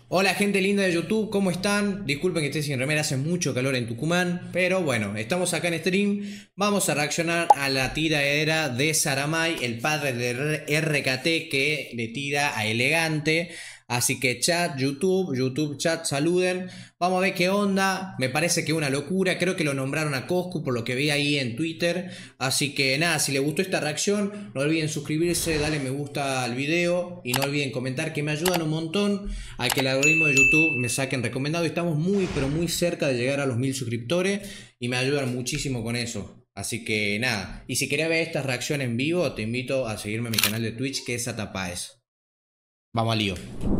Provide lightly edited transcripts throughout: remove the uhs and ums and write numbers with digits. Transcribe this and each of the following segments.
Hola gente linda de YouTube, ¿cómo están? Disculpen que esté sin remera, hace mucho calor en Tucumán, pero bueno, estamos acá en stream. Vamos a reaccionar a la tiraera de Saramay, el padre de RKT que le tira a Elegante. Así que chat, YouTube chat, saluden. Vamos a ver qué onda. Me parece que es una locura. Creo que lo nombraron a Coscu por lo que vi ahí en Twitter. Así que nada, si les gustó esta reacción, no olviden suscribirse, darle me gusta al video y no olviden comentar, que me ayudan un montón a que el algoritmo de YouTube me saquen recomendado. Estamos muy pero muy cerca de llegar a los 1000 suscriptores y me ayudan muchísimo con eso. Así que nada, y si querés ver esta reacción en vivo, te invito a seguirme en mi canal de Twitch, que es Atapaes. Vamos al lío.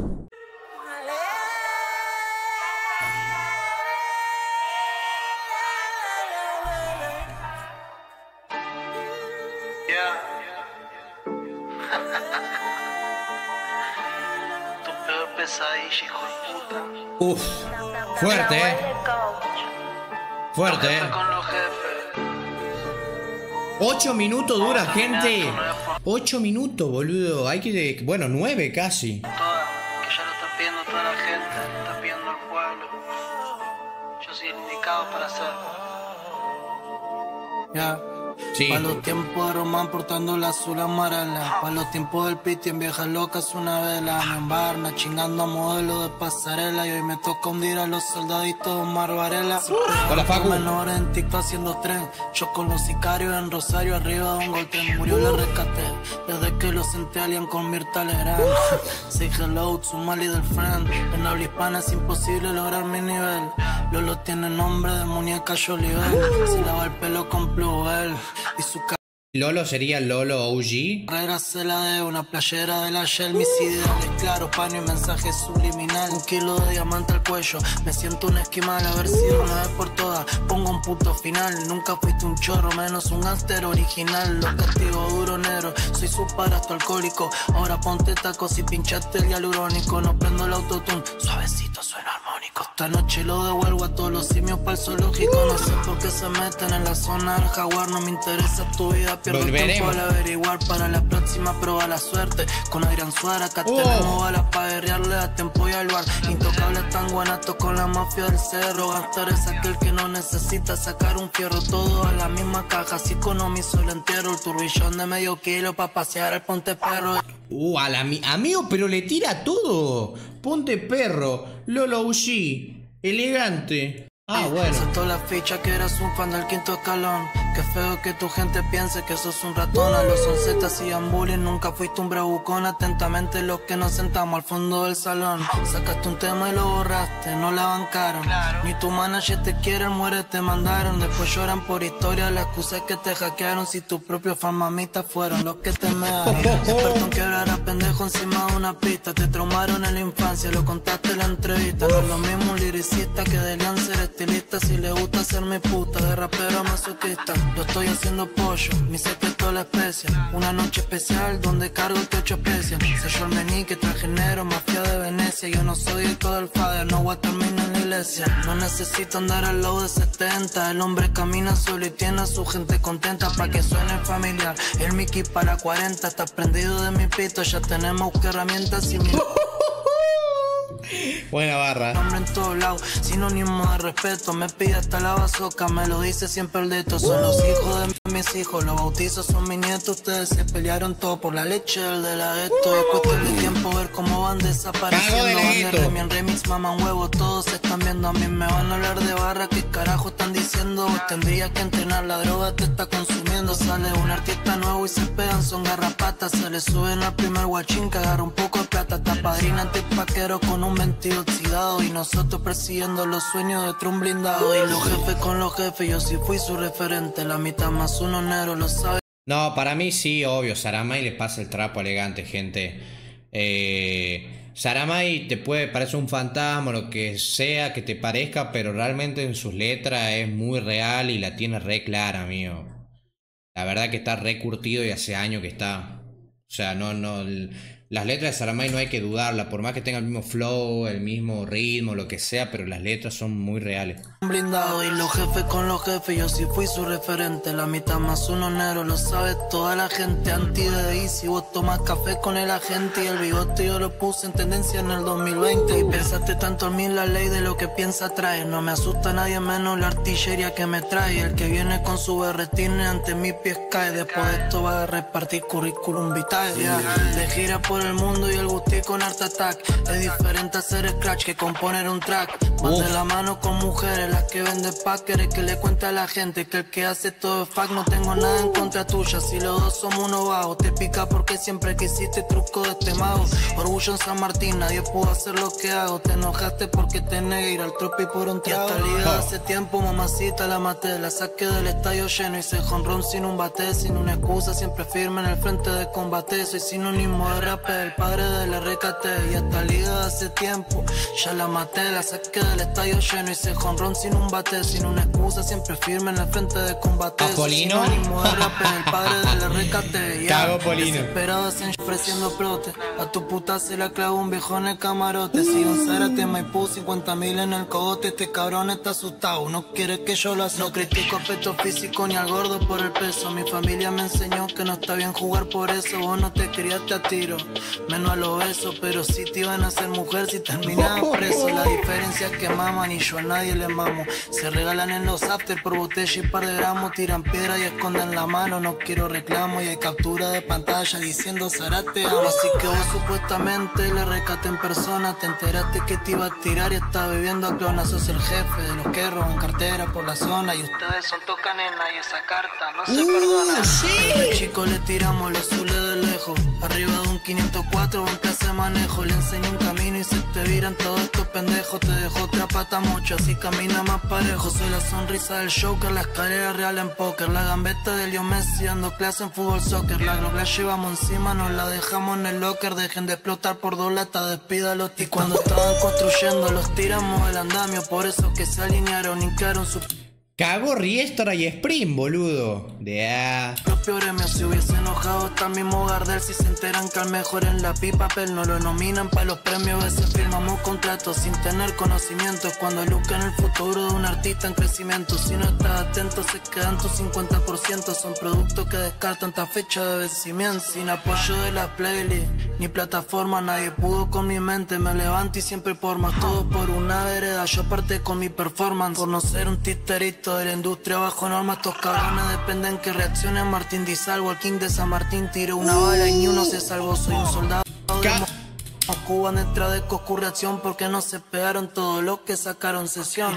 Tu peor pesadilla, hijo de puta. Uf, fuerte, fuerte, Los jefes con los jefes. 8 minutos dura, gente. No es por 8 minutos, boludo. Hay que... Bueno, 9 casi. todas, que ya lo está pidiendo toda la gente, lo está pidiendo el pueblo. Yo soy el indicado para hacerlo. Ya. Sí. Pa' los tiempos de Román portando la azul amarela. Pa' los tiempos del piti en viejas locas una vela. Mi embarna chingando a modelo de pasarela. Y hoy me toca hundir a los soldaditos Omar Varela. Hola, Facu. Menor en TikTok haciendo tren. Yo con los sicarios en Rosario arriba de un gol tren. Murió la rescaté. Desde que lo senté alien con Mirta Legrand. Say hello to Mali del friend. En habla hispana es imposible lograr mi nivel. Lolo tiene nombre de muñeca Jolivel. Se lava el pelo con Plubel. Y su Lolo sería Lolo OG. carrera se la de una playera de la Shell. Mis ideales claros, paño y mensaje subliminal. 1 kilo de diamante al cuello. Me siento un esquimal, a ver si de una vez por todas pongo un punto final. Nunca fuiste un chorro, menos un gángster original. Los castigo duro negro, soy su padrastro alcohólico. Ahora ponte tacos y pinchaste el hialurónico. No prendo el autotune, suavecito suena armónico. Esta noche lo devuelvo a todos los simios para el zoológico. No sé por qué se meten en la zona del jaguar. No me interesa tu vida. Pierdo tiempo al averiguar para la próxima prueba la suerte. Con Adrián Suárez acá tenemos balas para guerrearle a tiempo y al bar. Intocable tan guanato con la mafia del cerro. Gastar es aquel que no necesita sacar un fierro. Todo a la misma caja, así economizo el entierro. El turbillón de medio kilo pa' pasear al Ponte Perro. Amigo, pero le tira todo. Ponte Perro, Lolo OG, Elegante. Ah, bueno. Saltó la ficha que eras un fan del quinto escalón. Qué feo que tu gente piense que sos un ratón. A los 11 te hacían bullying, nunca fuiste un bravucón. Atentamente los que nos sentamos al fondo del salón. Sacaste un tema y lo borraste, no la bancaron. Ni tu manager te quiere, muere, te mandaron. Después lloran por historia, la excusa es que te hackearon. Si tus propios fan mamitas fueron los que te mearon. Experto en quebrar a pendejo encima de una pista. Te traumaron en la infancia, lo contaste en la entrevista. No es lo mismo un liricista que de Lancer estilista. Si le gusta ser mi puta, de rapero masoquista. Yo estoy haciendo pollo, mi secreto la especia. Una noche especial donde cargo el techo especial. Sello el meñique, traje negro, mafia de Venecia. Yo no soy eco del fader, no voy a terminar en la iglesia. No necesito andar al lado de 70. El hombre camina solo y tiene a su gente contenta pa' que suene familiar. El Mickey para 40, está prendido de mi pito. Ya tenemos que herramientas y mi... Buena barra. Nombre en todos lados, sinónimo de respeto. Me pide hasta la bazoca, me lo dice siempre el dedo. Son los hijos de mis hijos, los bautizos son mis nietos. Ustedes se pelearon todo por la leche del de la gueto. Es cuestión de tiempo ver cómo van desapareciendo. Van de Remy en remix, maman huevos, todos se están viendo. A mí me van a hablar de barra, ¿qué carajo están diciendo? Tendría que entrenar, la droga te está consumiendo. Sale un artista nuevo y se pegan, son garrapatas. Se le suben al primer guachín que agarra un poco de plata. Está padrina antipaquero con un ventido oxidado. Y nosotros persiguiendo los sueños de otro blindado. Y los jefes con los jefes, yo sí fui su referente. La mitad más uno negro, lo sabe. No, para mí sí, obvio. Saramay le pasa el trapo Elegante, gente. Saramay te puede parecer un fantasma, lo que sea que te parezca, pero realmente en sus letras es muy real y la tiene re clara, amigo. La verdad que está re curtido y hace años que está. O sea, no. Las letras de Saramay no hay que dudarla, por más que tenga el mismo flow, el mismo ritmo, lo que sea, pero las letras son muy reales. Blindado y los jefes con los jefes, yo sí fui su referente. La mitad más uno negro, lo sabe toda la gente. Anti de Easy, vos tomás café con el agente. Y el bigote yo lo puse en tendencia en el 2020. Y pensaste tanto en mí, la ley de lo que piensa trae. No me asusta nadie menos la artillería que me trae. El que viene con su berretine ante mis pies cae. Después de esto va a repartir currículum vitae, De gira por el mundo y el gustico con Art Attack. Es diferente hacer scratch que componer un track. Más de la mano con mujeres, las que venden packers, que le cuenta a la gente que el que hace todo es fact. No tengo nada en contra tuya, si los dos somos uno bajo. Te pica porque siempre quisiste truco de este mago. Orgullo en San Martín, nadie pudo hacer lo que hago. Te enojaste porque te negué ir al tropi por un trago. Y hasta liga hace tiempo, mamacita, la maté. La saqué del estadio lleno y se jonrón sin un bate, sin una excusa, siempre firme en el frente de combate. Soy sinónimo de rap, el padre del RKT. Y hasta liga hace tiempo, ya la maté. La saqué del estadio lleno y se jonrón sin un bate, sin una excusa, siempre firme en el frente de combate. Apolino. Soy sinónimo de rap, el padre del RKT. Cago Polino. Desesperado ofreciendo prote. A tu puta se la clavo un viejo en el camarote. Si un Zárate, Maipú, 50.000 en el cogote. Este cabrón está asustado, no quiere que yo lo haga. No critico aspecto físico ni al gordo por el peso. Mi familia me enseñó que no está bien jugar por eso. Vos no te criaste a tiro, menos a los besos. Pero si te iban a hacer mujer si terminabas preso. La diferencia es que maman y yo a nadie le mamo. Se regalan en los after por botella y par de gramos. Tiran piedra y esconden la mano. No quiero reclamo y hay captura de pantalla diciendo Zárate amo. Así que vos supuestamente le rescaté en persona. Te enteraste que te iba a tirar y estaba viviendo a clona. Sos el jefe de los que roban cartera por la zona. Y ustedes son tocanena y esa carta no se perdona. Desde chico le tiramos los azules de lejos. Arriba de un 504 en clase de manejo. Le enseñé un camino y se te viran todos estos pendejos. Te dejo otra pata mucho, así camina más parejo. Soy la sonrisa del Joker, la escalera real en póker. La gambeta de Leo Messi dando clase en fútbol soccer. La glock la llevamos encima, nos la dejamos en el locker. Dejen de explotar por 2 latas, despídalos. Y cuando estaban construyendo los tiramos del andamio. Por eso que se alinearon, hincaron su... Cago Riestra y Spring, boludo. Propio gremio, si hubiese enojado hasta el mismo Gardel. Si se enteran que al mejor en la pipa papel no lo nominan para los premios. A veces firmamos contratos sin tener conocimientos. Cuando luca en el futuro de un artista en crecimiento. Si no estás atento se quedan tus 50%. Son productos que descartan esta fecha de vencimiento. Sin apoyo de la playlist ni plataforma, nadie pudo con mi mente. Me levanto y siempre por más, todo por una vereda. Yo parte con mi performance, por no ser un titerito de la industria bajo normas. Estos cabrones dependen que reaccione Martín Di Salvo. El King de San Martín tiró una bala y ni uno se salvó. Soy un soldado de Cuba detrás de Coscu reacción porque no se pegaron todo lo que sacaron sesión.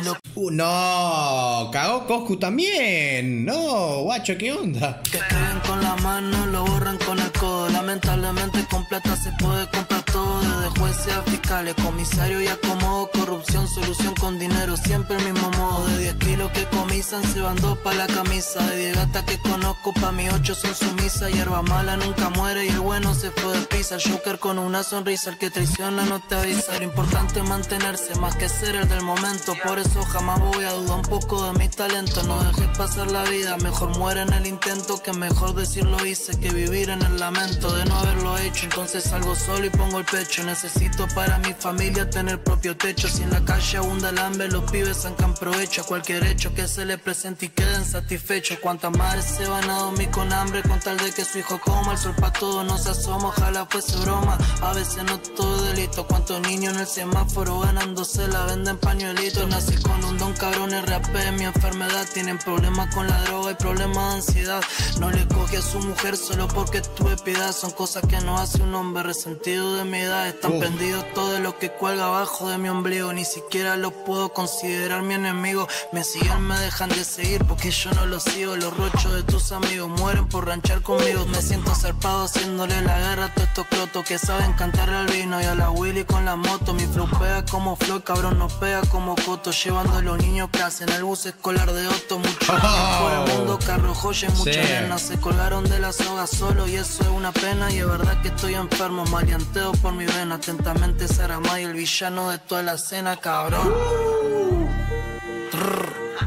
No, cagó Coscu también. No, guacho, ¿qué onda? Que escriben con la mano, lo borran con el codo. Lamentablemente con plata se puede comprar todo. Desde jueces a fiscales, comisario y acomodo. Corrupción, solución con dinero, siempre el mismo modo. De 10 kilos que comisan se van 2 pa' la camisa. De 10 gatas que conozco pa' mí 8 son sumisas. Hierba mala nunca muere y el bueno se fue de prisa. Joker con una sonrisa, el que traiciona no te avisa. Lo importante es mantenerse más que ser el del momento. Por eso jamás voy a dudar un poco de mi talento. No dejes pasar la vida, mejor muere en el intento. Que mejor decir lo hice que vivir en el lamento de no haberlo hecho. Entonces salgo solo y pongo el pecho. Necesito para mi familia tener propio techo. Si en la calle abunda el hambre, los pibes sacan provecho a cualquier hecho que se les presente y queden satisfechos. Cuántas madres se van a dormir con hambre con tal de que su hijo coma. El sol pa' todo no se asoma, ojalá fuese broma. A veces no todo delito. Cuántos niños en el semáforo ganándose la venden pañuelitos. Nací con un don cabrón RAP, mi enfermedad. Tienen problemas con la droga y problemas de ansiedad. No le cogí a su mujer solo porque tuve piedad. Son cosas que no hace un hombre resentido de mi edad. Están prendidos todo lo que cuelga abajo de mi ombligo. Ni siquiera los puedo considerar mi enemigo. Me siguen, me dejan de seguir porque yo no los sigo. Los rochos de tus amigos mueren por ranchar conmigo. Me siento zarpado haciéndole la guerra a todos estos crotos que saben cantarle al vino y a la Willy con la moto. Mi flow pega como flow, cabrón no pega como coto. Llevando a los niños que hacen el bus escolar de Otto. Mucho por el mundo, carro, joyas, muchas nenas se colgaron de la soga solo y eso es una pena. Y es verdad que estoy enfermo, maleanteo por mi vena. Atentamente Saramay, el villano de toda la escena, cabrón.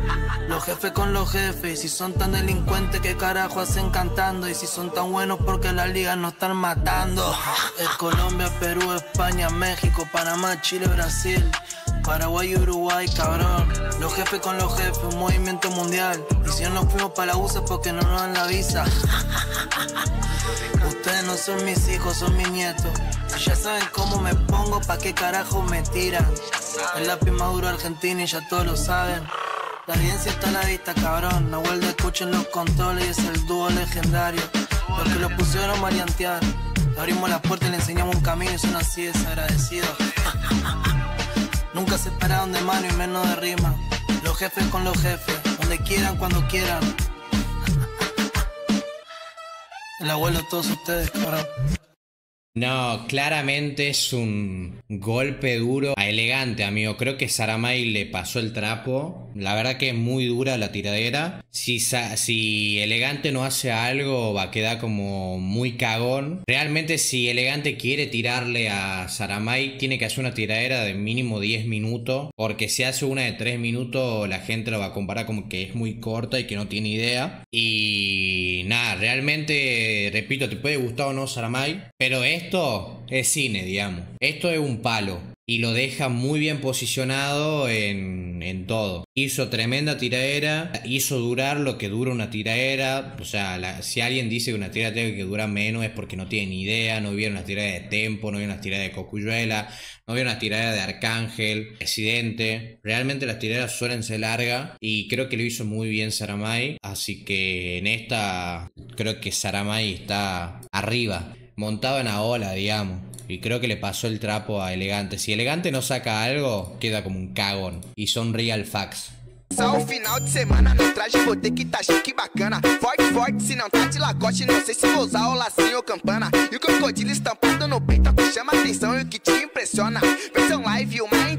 Los jefes con los jefes, y si son tan delincuentes, ¿qué carajo hacen cantando? Y si son tan buenos, porque las ligas nos están matando. Es Colombia, Perú, España, México, Panamá, Chile, Brasil, Paraguay y Uruguay, cabrón. Los jefes con los jefes, un movimiento mundial. Y si no nos fuimos para la USA porque no nos dan la visa. Ustedes no son mis hijos, son mis nietos. Y ya saben cómo me pongo, pa' qué carajo me tiran. El lápiz más duro argentino y ya todos lo saben. La evidencia está a la vista, cabrón. Nahuel de escuchen los controles y es el dúo legendario. Los que lo pusieron a mariantear. Le abrimos la puerta y le enseñamos un camino y son así desagradecidos. Nunca se pararon de mano y menos de rima. Los jefes con los jefes, donde quieran, cuando quieran. El abuelo de todos ustedes, cabrón. No, claramente es un golpe duro a Elegante, amigo. Creo que Saramay le pasó el trapo. La verdad que es muy dura la tiradera. Si Elegante no hace algo, va a quedar como muy cagón. Realmente, si Elegante quiere tirarle a Saramay, tiene que hacer una tiradera de mínimo 10 minutos. Porque si hace una de 3 minutos, la gente lo va a comparar como que es muy corta y que no tiene idea. Y nada, realmente, repito, te puede gustar o no Saramay, pero esto es cine, digamos. Esto es un palo y lo deja muy bien posicionado en todo. Hizo tremenda tiradera, hizo durar lo que dura una tiradera. O sea, si alguien dice que una tiradera tiene que durar menos es porque no tiene ni idea, no vieron las tiraderas de Tempo, no vieron las tiraderas de Cocuyuela, no vieron las tiraderas de Arcángel, Presidente. Realmente las tiraderas suelen ser largas y creo que lo hizo muy bien Saramay. Así que en esta creo que Saramay está arriba, montado en la ola, digamos. Y creo que le pasó el trapo a Elegante. Si Elegante no saca algo, queda como un cagón. Y son real facts. Só o final de semana no traje vou ter que tá chique bacana. Forte, forte, se não tá de lacoste, não sei se vou usar o lacinho ou campana. E o crocodilo estampado no peito, que chama atenção e o que te impressiona. Versão live, uma